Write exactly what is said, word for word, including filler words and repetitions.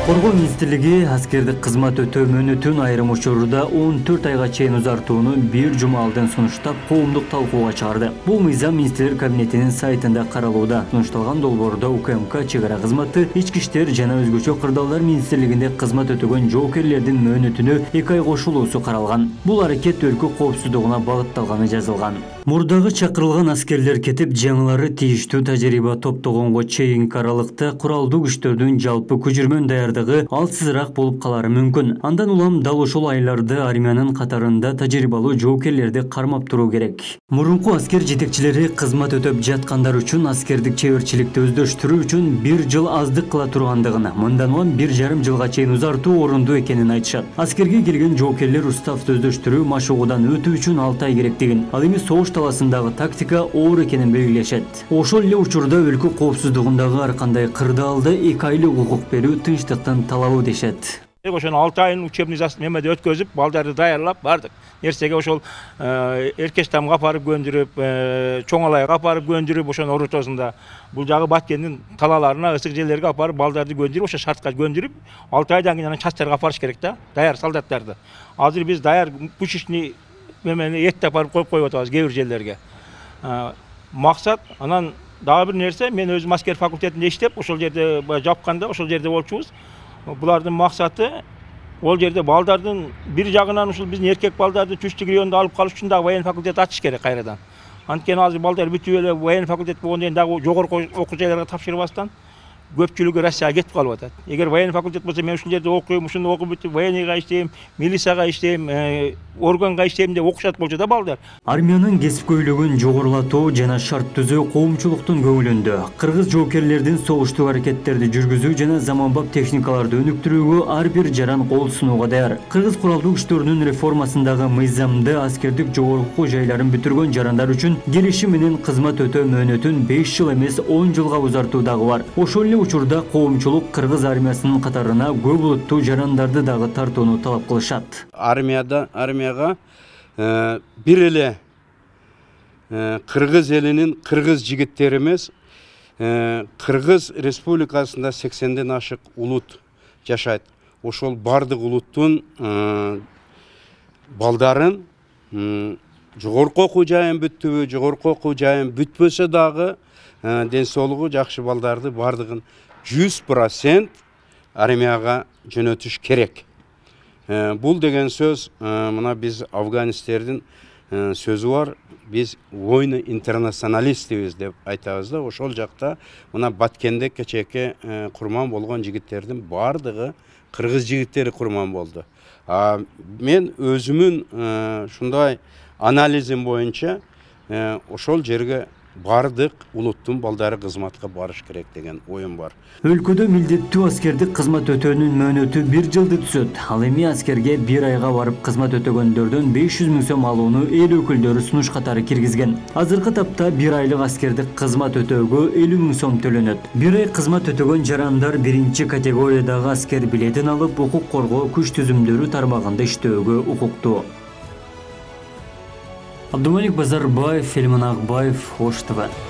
Коргоо министрлиги аскердик кызмат өтөө мөөнөтүн айрым учурда он төрт айга чейин узартууну бир жума алдын сунуштап коомдук талкууга чыгарды. Бул мыйзам министрлер кабинетинин сайтында каралууда. Сунушталган долбоордо УКМК, чек ара кызматы, ички иштер жана өзгөчө кырдаалдар министрлигинде кызмат өтөгөн жоокерлердин мөөнөтүнө эки ай кошулуусу каралган. Бул аракет өлкө коопсуздугуна багытталганы жазылган. Мурдагы чакырылган аскерлер кетип, жаңылары тийиштүү тажрыйба топтогонго чейинки аралыкта куралдуу күчтөрдүн жалпы көчүрмөн даярдыгы алсызыраак болуп калары мүмкүн. Андан улам дал ошол айларда армиянын катарында тажрыйбалуу жоокерлерди кармап туруу керек. Мурунку аскер жетекчилери кызмат өтөп жаткандар үчүн аскердик чеберчиликти өздөштүрүү үчүн бир жыл аздык кыла тургандыгын, мындан улам бир жарым жылга чейин узартуу орундуу экенин айтышат. Аскерге келген жоокерлер уставты өздөштүрүү, машыгуудан өтүү үчүн алты ай керектигин, ал эми согуш таласындагы тактика оор экенин белгилешет. Ошол эле учурда өлкө коопсуздугундагы ар кандай кырдаалда эки айлык укук берүү тынчтыктын талабы дешет. Ошону алты айын учебный эмеде өткөзүп, балдарды даярлап бардык. Эртеге ошол Эркештамга апарып көндүрүп, Чоңалайга апарып көндүрүп, ошонун орутосунда бул жагы Баткендин талаларына, ысык жерлерге апарып балдарды көндүрүп, ошо шартка көндүрүп, алты айдан кийин анан частарга апарыш керек да, даяр солдаттарды. Азыр биз даяр пушечный эмени этте апарып коюп коюп атабыз кээ бир жерлерге. Максат анан дагы бир нерсе, мен өзүм аскер факультетинде иштеп, ошол жерде жапканда, ошол жерде болчубуз. Булардын максаты ол жерде балдардын бир жагынан ушул биздин эркек балдарды түштүк районда алып калыш үчүн дагы военный факультет ачыш керек кайрадан. Анткени азыр балдар бүтүп эле военный факультет болгондон кийин дагы жогорку окуу жайларга тапшырбастан көпчүлүгү Россияга кетип калып атат. Эгер военный факультет болсо, мен ушул жерде окуйм, ушуну окуп бүтүп военныйга иштейм, милицияга иштейм, органга иштейм деп окушат болчу да балдар. Армиянын кесипкөйлүгүн жогорулатуу жана шарт түзүү коомчулуктун көңүлүндө. Кыргыз жоокерлердин согуштук аракеттерди жүргүзүү жана заманбап техникаларды өнүктүрүүгө ар бир жаран кол сунууга даяр. Кыргыз куралдуу күчтөрүнүн реформасындагы мыйзамды аскердик жогорку жайларын бүтүргөн жарандар үчүн келишим менен кызмат өтөө мөөнөтүн беш жыл эмес он жылга узартуу дагы бар. Ошол эле учурда коомчулук кыргыз армиясынын катарына көп улуттуу жарандарды дагы тартууну талап кылышат. Армияда армияга э, бир эле э, кыргыз элинин кыргыз жигиттери эмес, э, Кыргыз республикасында сексенден ашык улут жашайт. Ошол бардык улуттун э, балдарын э, жогорку окуу жайын бүттүбү, жогорку окуу жайын бүтпөсө дагы ден соолугу жакшы балдарды бардыгын жүз процент армияга жөнөтүш керек. Бул деген сөз, мына биз афганистердин сөзү бар, биз войны интернационалистибиз деп айтабыз да. Ошол жакта мына Баткенде кечээки курман болгон жигиттердин бардыгы кыргыз жигиттери курман болду. Мен өзүмүн ушундай анализим боюнча ошол жерге бардык улуттун балдары кызматка барыш керек деген оюм бар. Өлкөдө милдеттүү аскердик кызмат өтөөнүн мөөнөтү бир жылды түзөт. Ал эми аскерге бир айга барып кызмат өтөгөндөрдөн беш жүз миң сом алууну эл өкүлдөрү сунуш катары киргизген. Азыркы тапта бир айлык аскердик кызмат өтөөгө элүү миң сом төлөнөт. Бир ай кызмат өтөгөн жарандар биринчи категориядагы аскер билетин алып, укук коргоо күч түзүмдөрү тармагында иштөөгө укуктуу. Абдумалик Базарбаев, Элман Акбаев, Ош ТВ.